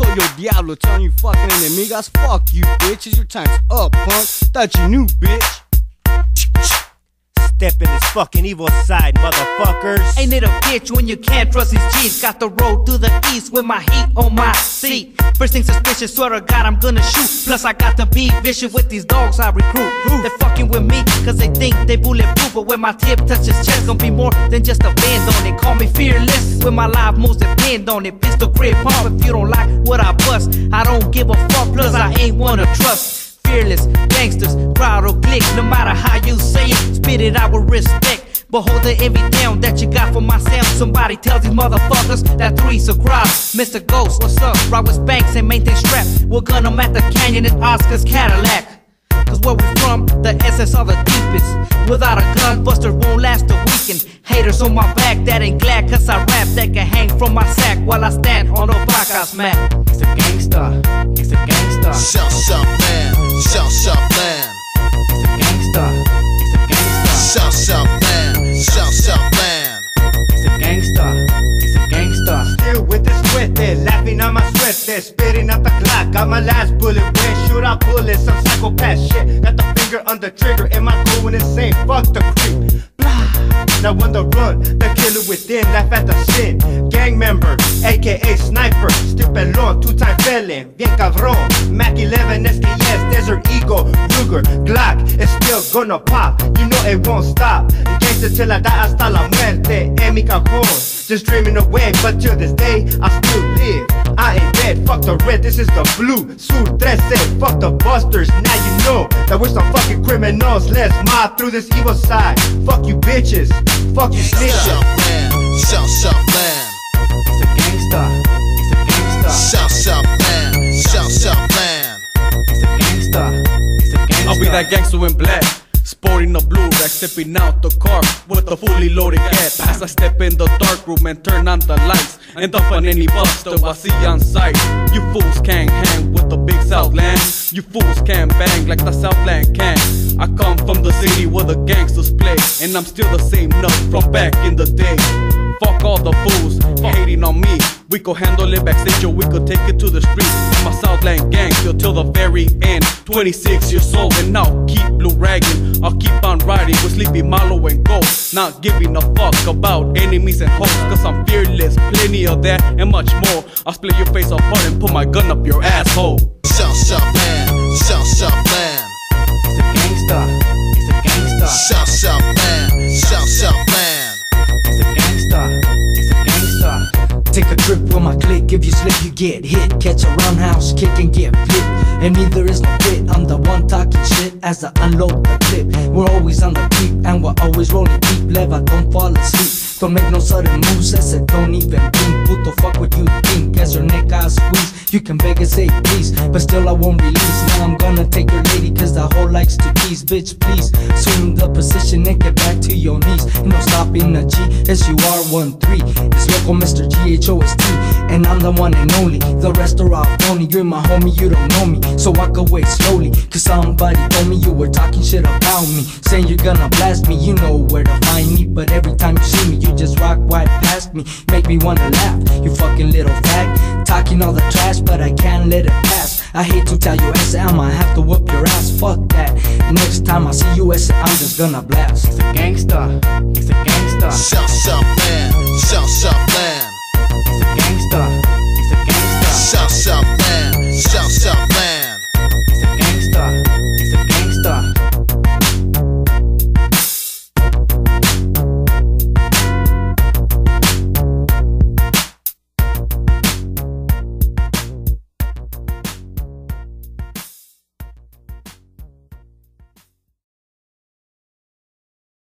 Soy yo Diablo, telling you fucking enemigas, fuck you bitches, your time's up, punk. Thought you knew, bitch. Step in this fucking evil side, motherfuckers. Ain't it a bitch when you can't trust these G's? Got the road to the east with my heat on my seat. First thing suspicious, swear to God I'm gonna shoot. Plus I got to be vicious with these dogs I recruit. They're fucking with me cause they think they bulletproof, but when my tip touches chest, gonna be more than just a band on it. Call me fearless, when my life most depend on it. Pistol grip pump, if you don't like what I bust, I don't give a fuck, plus I ain't one to trust. Fearless, gangsters, proud or click, no matter how you say it, spit it out with respect. But hold the envy down that you got for my sound. Somebody tells these motherfuckers that three's a crowd. Mr. Ghost, what's up? Rock with Spanks and maintain strap. We'll gun them at the Canyon and Oscar's Cadillac. Cause where we from, the SS are the deepest. Without a gun, busters won't last a weekend. Haters on my back, that ain't glad cause I rap. That can hang from my sack while I stand on the Bacchus mat. It's a gangsta, it's a gangsta. South man, South man. It's a gangsta, it's a gangsta. South man, South man. It's a gangsta, it's a gangsta. Still with the suerte, laughing on my suerte, spitting out the clock. Got my last bullet wet, shoot out bullets, some psychopath shit. Got the finger on the trigger, am I going insane? Fuck the creep. Blah. Now on the run, the killer within, laugh at the sin. Gang member, aka sniper, still pelon, two-time felon, bien cabrón. Mac 11, es que yes, Desert Eagle, Ruger, Glock, it's still gonna pop. You know it won't stop. Gangsta till I die hasta la muerte, en mi cajón. Just dreaming away, but till this day, I still live. I ain't dead, fuck the red, this is the blue. Sur 13, fuck the busters, now you know that we're some fucking criminals. Let's mob through this evil side. Fuck you bitches, fuck you snitches. South man, South man. It's a gangsta, it's a gangsta. South man, South man. It's a gangsta, it's a gangsta. I'll be that gangster in black, sporting a blue rack, stepping out the car with a fully loaded gat. As I step in the dark room and turn on the lights, and dump on any buster I see on sight. You fools can't hang with the big Southland. You fools can't bang like the Southland can. I come from the city where the gangsters play, and I'm still the same nut from back in the day. Fuck all the fools hating on me. We could handle it backstage or we could take it to the streets. My Southland gang still till the very end. 26 years old and I'll keep blue ragging. I'll keep on riding with Sleepy Malo and Gold. Not giving a fuck about enemies and hoes, cause I'm fearless, plenty of that and much more. I'll split your face apart and put my gun up your asshole. South man, South man. It's a gangsta, it's a gangsta. South man, South man. It's a gangsta, it's a gangsta. Take a trip with my clique, if you slip you get hit. Catch a roundhouse kick and get flipped, and neither is no fit. I'm the one talking shit as I unload the clip. We're always on the peak and we're always rolling deep. Leva, don't fall asleep, don't make no sudden moves. I said don't even blink, puto fuck what you think. As your neck I squeeze, you can beg and say please, but still I won't release. Now I'm gonna take your lady cause the hoe likes to tease. Bitch please, swing the position and get back to your knees. No stopping the G, SUR13. It's local Mr. GHOST, and I'm the one and only. The rest are all phony, you're my homie, you don't know me. So walk away slowly, cause somebody told me you were talking shit about me, saying you're gonna blast me, you know where to find me. But every time you see me, you just rock right past me, make me wanna laugh, you fucking little fag. Talking all the trash, but I can't let it pass. I hate to tell you, I might have to whoop your ass, fuck that. Next time I see you, I'm just gonna blast. It's a gangsta, it's a gangsta. South man, South man. It's a gangsta.